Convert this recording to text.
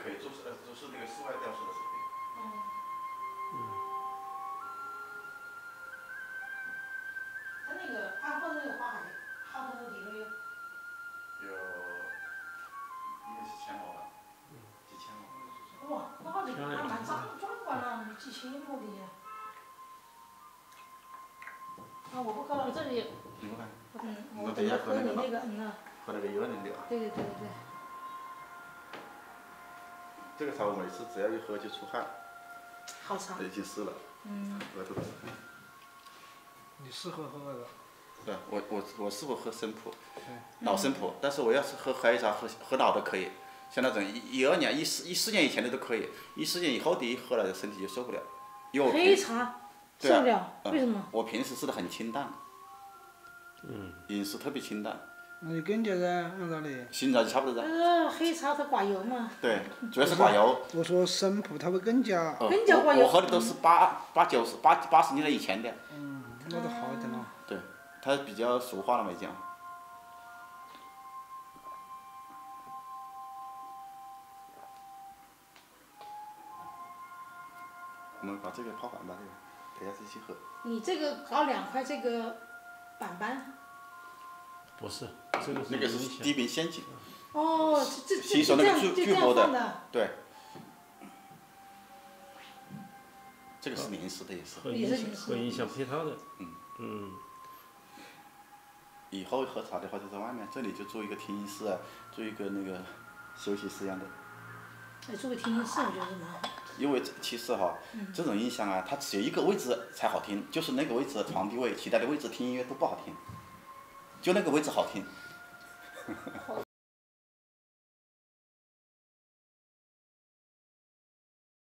可以，就是那个室外吊饰的是可以。 他那个安徽那个花海，好多地都有。 有，应该是1000亩吧，几千亩。 哇，那好像还蛮壮观了，几千亩的呀。啊，我不喝了，这里。 你不看？ 我等着喝你那个， 喝那个1020的。 对对对对。 这个茶我每次只要一喝就出汗。 好茶。 已经湿了。额头都是汗。 你适合喝那个？ 对，我适合喝生普，老生普，但是我要是喝黑茶，喝老的可以，像那种12年、14年以前的都可以，14年以后的一喝了身体就受不了。因为我黑茶受不了，为什么？ 我平时吃的很清淡，饮食特别清淡。 那你更加噻，按道理。 醒茶就差不多噻。 黑茶它寡油嘛。 对，主要是寡油。 我说生普它会更加。 更加寡油。 我喝的都是80年以前的。 那就好一点了。 对，它比较熟化了嘛已经。我们把这个泡板吧，这个，等下一起喝。 你这个搞2块这个板板。 不是，这个是。 那个是低频陷阱。 哦， 吸收那个巨波的。对。这个是临时的也是。 和音响配套的。 以后喝茶的话就在外面，这里就做一个听音室啊，做一个那个休息室一样的。 做个听音室我觉得蛮好。 因为其实哈，这种音响啊，它只有一个位置才好听，就是那个位置的床底位，其他的位置听音乐都不好听，就那个位置好听。